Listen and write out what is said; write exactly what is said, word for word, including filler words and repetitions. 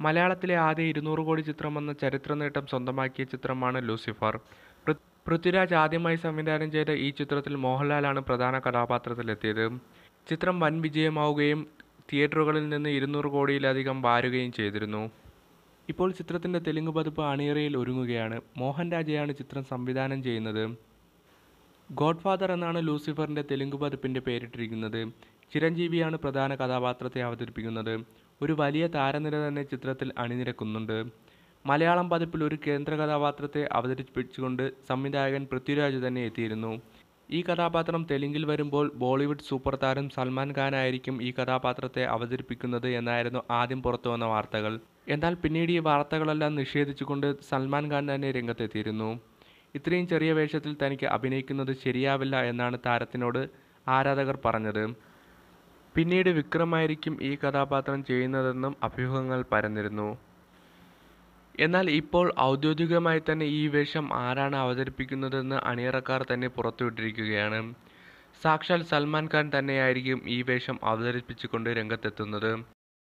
മലയാളത്തിലെ ആദ്യ ഇരുന്നൂറ് കോടി ചിത്രമെന്ന ചരിത്ര നേട്ടം സ്വന്തമാക്കിയ ചിത്രമാണ് ലൂസിഫർ. പൃഥ്വിരാജ് ആദ്യമായി സംവിധാനം ചെയ്ത ഈ ചിത്രത്തിൽ മോഹൻലാലാണ് പ്രധാന കഥാപാത്രത്തിലെത്തിയത്. ചിത്രം വൻ വിജയമാവുകയും തിയേറ്ററുകളിൽ നിന്ന് ഇരുന്നൂറ് കോടിയിലധികം വാരുകയും ചെയ്തിരുന്നു. ഇപ്പോൾ ചിത്രത്തിൻ്റെ തെലുങ്ക് പതിപ്പ് അണിയറയിൽ ഒരുങ്ങുകയാണ്. മോഹൻ രാജയാണ് ചിത്രം സംവിധാനം ചെയ്യുന്നത്. ഗോഡ്ഫാദർ എന്നാണ് ലൂസിഫറിൻ്റെ തെലുങ്ക് പതിപ്പിൻ്റെ പേരിട്ടിരിക്കുന്നത്. ചിരഞ്ജീവിയാണ് പ്രധാന കഥാപാത്രത്തെ അവതരിപ്പിക്കുന്നത്. ഒരു വലിയ താരനിര തന്നെ ചിത്രത്തിൽ അണിനിരക്കുന്നുണ്ട്. മലയാളം പതിപ്പിൽ ഒരു കേന്ദ്ര കഥാപാത്രത്തെ അവതരിപ്പിച്ചുകൊണ്ട് സംവിധായകൻ പൃഥ്വിരാജ് തന്നെ എത്തിയിരുന്നു. ഈ കഥാപാത്രം തെലുങ്കിൽ വരുമ്പോൾ ബോളിവുഡ് സൂപ്പർ താരം സൽമാൻ ഖാനായിരിക്കും ഈ കഥാപാത്രത്തെ അവതരിപ്പിക്കുന്നത് എന്നായിരുന്നു ആദ്യം പുറത്തുവന്ന വാർത്തകൾ. എന്നാൽ പിന്നീട് ഈ വാർത്തകളെല്ലാം നിഷേധിച്ചുകൊണ്ട് സൽമാൻ ഖാൻ തന്നെ രംഗത്തെത്തിയിരുന്നു. ഇത്രയും ചെറിയ വേഷത്തിൽ തനിക്ക് അഭിനയിക്കുന്നത് ശരിയാവില്ല എന്നാണ് താരത്തിനോട് ആരാധകർ പറഞ്ഞത്. പിന്നീട് വിക്രമായിരിക്കും ഈ കഥാപാത്രം ചെയ്യുന്നതെന്നും അഭ്യൂഹങ്ങൾ പരന്നിരുന്നു. എന്നാൽ ഇപ്പോൾ ഔദ്യോഗികമായി തന്നെ ഈ വേഷം ആരാണ് അവതരിപ്പിക്കുന്നതെന്ന് അണിയറക്കാർ തന്നെ പുറത്തുവിട്ടിരിക്കുകയാണ്. സാക്ഷാൽ സൽമാൻ ഖാൻ തന്നെയായിരിക്കും ഈ വേഷം അവതരിപ്പിച്ചുകൊണ്ട് രംഗത്തെത്തുന്നത്.